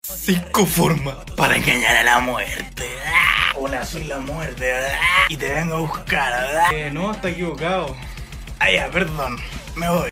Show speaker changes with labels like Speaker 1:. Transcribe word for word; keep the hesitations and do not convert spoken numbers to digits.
Speaker 1: Cinco formas para engañar a la muerte. Hola, soy la muerte y te vengo a buscar.
Speaker 2: Eh, no, está equivocado.
Speaker 1: Ah, ya, perdón, me voy.